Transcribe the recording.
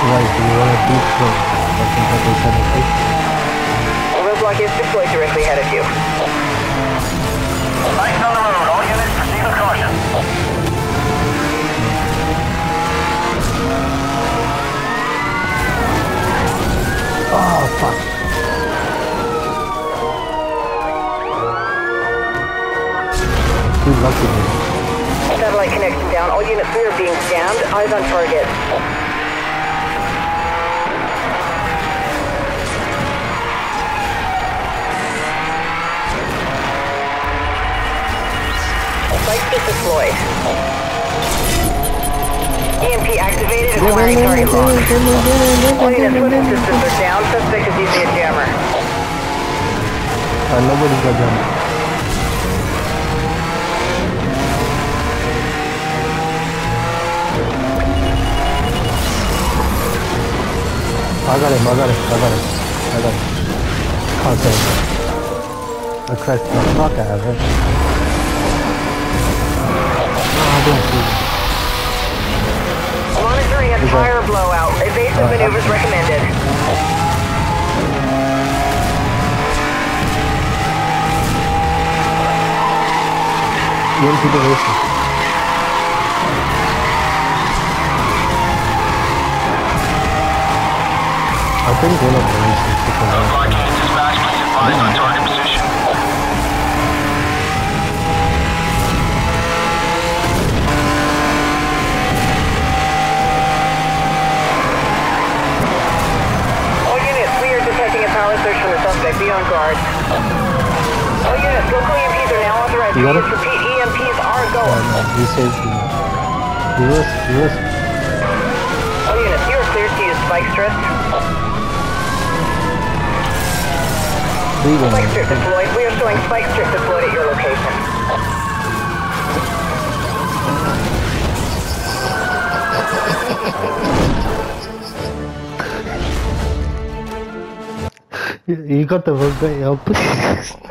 Right, do you want to beat the A roadblock is deployed directly ahead of you. Lights on the road. All units proceed with caution. Oh, fuck. Too lucky, man. Satellite connection down. All units, we are being jammed. Eyes on target. Spike is deployed. EMP activated and firing target locked. All units, weapon systems are down. Suspect is using a jammer. Nobody's got jammer. I got him. Can't save him. I crashed the fuck out of it. I don't see him. Monitoring a fire blowout. Evasive maneuvers recommended. EMP deviation. I think one of them is Roadblock unit dispatch. Please advise on target position. All units, we are detecting a power surge from the suspect. Be on guard. All units, local EMPs are now authorized. You got it? Repeat, EMPs are Oh going. no, he says reverse. All units, you are cleared to use spike strips. Spike strip deployed. We are showing spike strip deployed at your location. You got the wrong guy up.